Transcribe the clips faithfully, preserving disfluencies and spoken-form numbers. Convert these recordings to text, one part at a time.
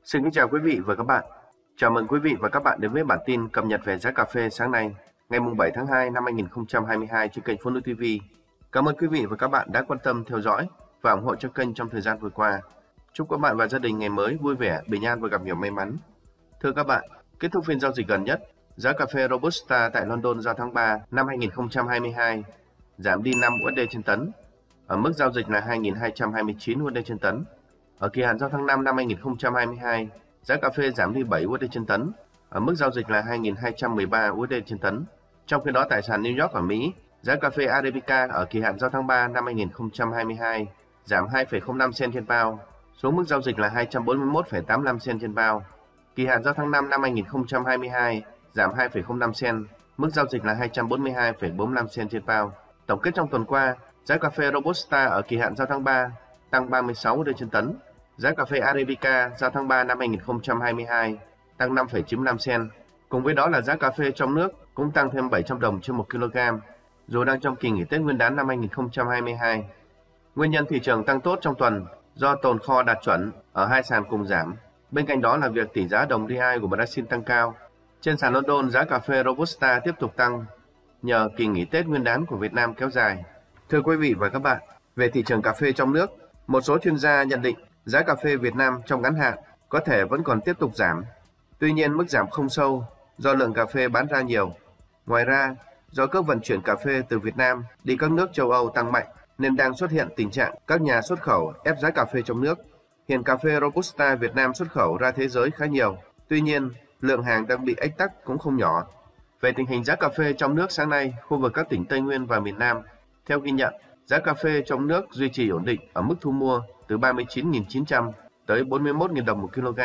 Xin kính chào quý vị và các bạn. Chào mừng quý vị và các bạn đến với bản tin cập nhật về giá cà phê sáng nay, ngày bảy tháng hai năm hai nghìn không trăm hai mươi hai trên kênh Food News ti vi. Cảm ơn quý vị và các bạn đã quan tâm theo dõi và ủng hộ cho kênh trong thời gian vừa qua. Chúc các bạn và gia đình ngày mới vui vẻ, bình an và gặp nhiều may mắn. Thưa các bạn, kết thúc phiên giao dịch gần nhất, giá cà phê Robusta tại London giao tháng ba năm hai nghìn không trăm hai mươi hai giảm đi năm u ét đê trên tấn, ở mức giao dịch là hai nghìn hai trăm hai mươi chín u ét đê trên tấn. Ở kỳ hạn giao tháng năm năm hai nghìn không trăm hai mươi hai, giá cà phê giảm đi bảy u ét đê trên tấn, ở mức giao dịch là hai nghìn hai trăm mười ba u ét đê trên tấn. Trong khi đó tại sàn New York ở Mỹ, giá cà phê Arabica ở kỳ hạn giao tháng ba năm hai nghìn không trăm hai mươi hai giảm hai phẩy không năm cent trên pound, xuống mức giao dịch là hai trăm bốn mươi mốt phẩy tám lăm cent trên pound. Kỳ hạn giao tháng năm năm hai nghìn không trăm hai mươi hai giảm hai phẩy không năm cent, mức giao dịch là hai trăm bốn mươi hai phẩy bốn lăm cent trên pound. Tổng kết trong tuần qua, giá cà phê Robusta ở kỳ hạn giao tháng ba tăng ba mươi sáu u ét đê trên tấn. Giá cà phê Arabica giao tháng ba năm hai nghìn không trăm hai mươi hai tăng năm phẩy chín lăm cent. Cùng với đó là giá cà phê trong nước cũng tăng thêm bảy trăm đồng trên một ki lô gam, dù đang trong kỳ nghỉ Tết Nguyên đán năm hai nghìn không trăm hai mươi hai. Nguyên nhân thị trường tăng tốt trong tuần do tồn kho đạt chuẩn ở hai sàn cùng giảm. Bên cạnh đó là việc tỷ giá đồng rê i của Brazil tăng cao. Trên sàn London, giá cà phê Robusta tiếp tục tăng nhờ kỳ nghỉ Tết Nguyên đán của Việt Nam kéo dài. Thưa quý vị và các bạn, về thị trường cà phê trong nước, một số chuyên gia nhận định giá cà phê Việt Nam trong ngắn hạn có thể vẫn còn tiếp tục giảm. Tuy nhiên mức giảm không sâu do lượng cà phê bán ra nhiều. Ngoài ra, do cước vận chuyển cà phê từ Việt Nam đi các nước châu Âu tăng mạnh nên đang xuất hiện tình trạng các nhà xuất khẩu ép giá cà phê trong nước. Hiện cà phê Robusta Việt Nam xuất khẩu ra thế giới khá nhiều. Tuy nhiên, lượng hàng đang bị ách tắc cũng không nhỏ. Về tình hình giá cà phê trong nước sáng nay, khu vực các tỉnh Tây Nguyên và miền Nam, theo ghi nhận, giá cà phê trong nước duy trì ổn định ở mức thu mua từ ba mươi chín nghìn chín trăm tới bốn mươi mốt nghìn đồng một kg.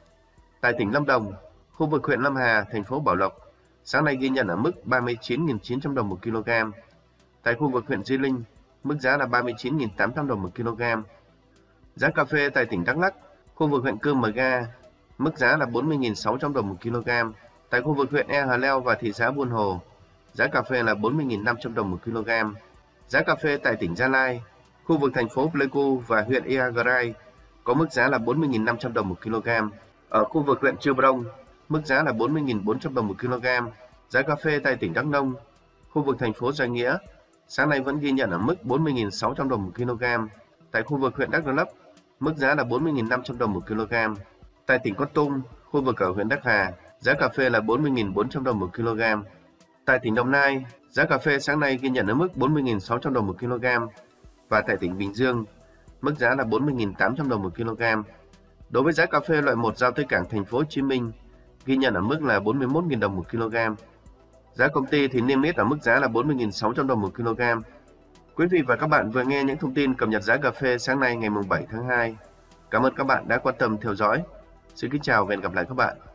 Tại tỉnh Lâm Đồng, khu vực huyện Lâm Hà, thành phố Bảo Lộc, sáng nay ghi nhận ở mức ba mươi chín nghìn chín trăm đồng một kg. Tại khu vực huyện Di Linh, mức giá là ba mươi chín nghìn tám trăm đồng một kg. Giá cà phê tại tỉnh Đắk Lắk, khu vực huyện Cư Mờ Ga, mức giá là bốn mươi nghìn sáu trăm đồng một kg. Tại khu vực huyện E Hà Leo và thị xã Buôn Hồ, giá cà phê là bốn mươi nghìn năm trăm đồng một kg. Giá cà phê tại tỉnh Gia Lai, khu vực thành phố Pleiku và huyện Iagrai có mức giá là bốn mươi nghìn năm trăm đồng một kg. Ở khu vực huyện Chư Prong, mức giá là bốn mươi nghìn bốn trăm đồng một kg. Giá cà phê tại tỉnh Đắk Nông, khu vực thành phố Gia Nghĩa, sáng nay vẫn ghi nhận ở mức bốn mươi nghìn sáu trăm đồng một kg. Tại khu vực huyện Đắk Rơ Lấp, mức giá là bốn mươi nghìn năm trăm đồng một kg. Tại tỉnh Kon Tum, khu vực ở huyện Đắc Hà, giá cà phê là bốn mươi nghìn bốn trăm đồng một kg. Tại tỉnh Đồng Nai, giá cà phê sáng nay ghi nhận ở mức bốn mươi nghìn sáu trăm đồng một kg. Và tại tỉnh Bình Dương, mức giá là bốn mươi nghìn tám trăm đồng một kg. Đối với giá cà phê loại một giao tới cảng thành phố Hồ Chí Minh, ghi nhận ở mức là bốn mươi mốt nghìn đồng một kg. Giá công ty thì niêm yết ở mức giá là bốn mươi nghìn sáu trăm đồng một kg. Quý vị và các bạn vừa nghe những thông tin cập nhật giá cà phê sáng nay ngày bảy tháng hai. Cảm ơn các bạn đã quan tâm theo dõi. Xin kính chào và hẹn gặp lại các bạn.